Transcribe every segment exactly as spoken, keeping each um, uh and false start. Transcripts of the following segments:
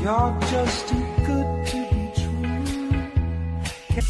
You're just too good to be true.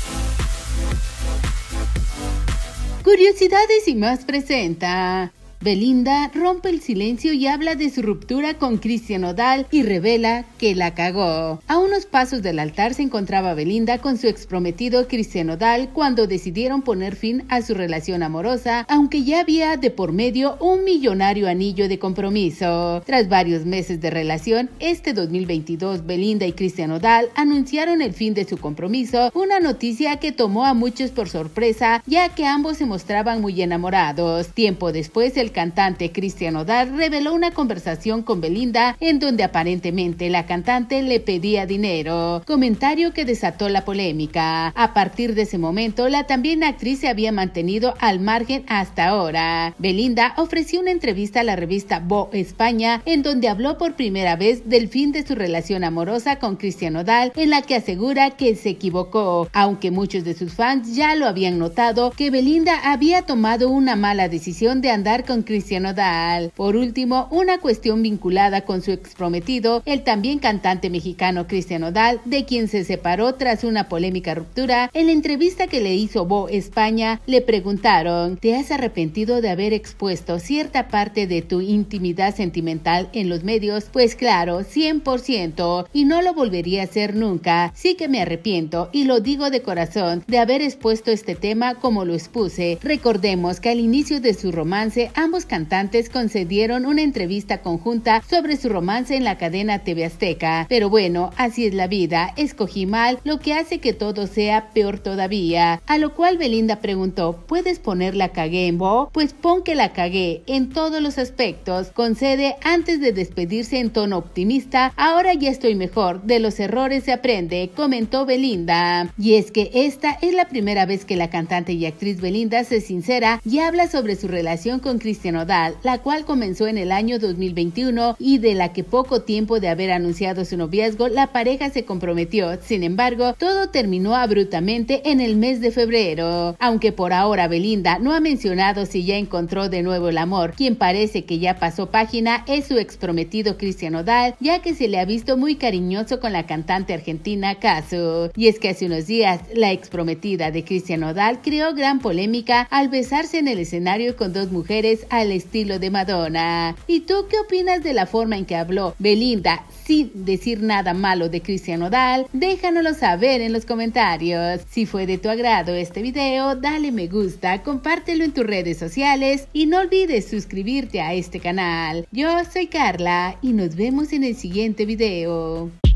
Curiosidades y más presenta. Belinda rompe el silencio y habla de su ruptura con Cristian Nodal y revela que la cagó. A unos pasos del altar se encontraba Belinda con su exprometido Cristian Nodal cuando decidieron poner fin a su relación amorosa, aunque ya había de por medio un millonario anillo de compromiso. Tras varios meses de relación, este dos mil veintidós Belinda y Cristian Nodal anunciaron el fin de su compromiso, una noticia que tomó a muchos por sorpresa ya que ambos se mostraban muy enamorados. Tiempo después, el cantante Cristian Nodal reveló una conversación con Belinda en donde aparentemente la cantante le pedía dinero, comentario que desató la polémica. A partir de ese momento, la también actriz se había mantenido al margen hasta ahora. Belinda ofreció una entrevista a la revista Vogue España en donde habló por primera vez del fin de su relación amorosa con Cristian Nodal, en la que asegura que se equivocó, aunque muchos de sus fans ya lo habían notado que Belinda había tomado una mala decisión de andar con Cristian Nodal. Por último, una cuestión vinculada con su exprometido, el también cantante mexicano Cristian Nodal, de quien se separó tras una polémica ruptura. En la entrevista que le hizo Vogue España, le preguntaron: ¿te has arrepentido de haber expuesto cierta parte de tu intimidad sentimental en los medios? Pues claro, cien por ciento, y no lo volvería a hacer nunca. Sí que me arrepiento, y lo digo de corazón, de haber expuesto este tema como lo expuse. Recordemos que al inicio de su romance, ambos cantantes concedieron una entrevista conjunta sobre su romance en la cadena T V Azteca. Pero bueno, así es la vida, escogí mal, lo que hace que todo sea peor todavía. A lo cual Belinda preguntó: ¿puedes poner la cagué en Vogue? Pues pon que la cagué en todos los aspectos, concede antes de despedirse en tono optimista. Ahora ya estoy mejor, de los errores se aprende, comentó Belinda. Y es que esta es la primera vez que la cantante y actriz Belinda se sincera y habla sobre su relación con Cristian Nodal, la cual comenzó en el año dos mil veintiuno y de la que poco tiempo de haber anunciado su noviazgo, la pareja se comprometió. Sin embargo, todo terminó abruptamente en el mes de febrero. Aunque por ahora Belinda no ha mencionado si ya encontró de nuevo el amor, quien parece que ya pasó página es su exprometido Cristian Nodal, ya que se le ha visto muy cariñoso con la cantante argentina Cazzu. Y es que hace unos días, la exprometida de Cristian Nodal creó gran polémica al besarse en el escenario con dos mujeres al estilo de Madonna. ¿Y tú qué opinas de la forma en que habló Belinda sin decir nada malo de Cristian Nodal? Déjanoslo saber en los comentarios. Si fue de tu agrado este video, dale me gusta, compártelo en tus redes sociales y no olvides suscribirte a este canal. Yo soy Carla y nos vemos en el siguiente video.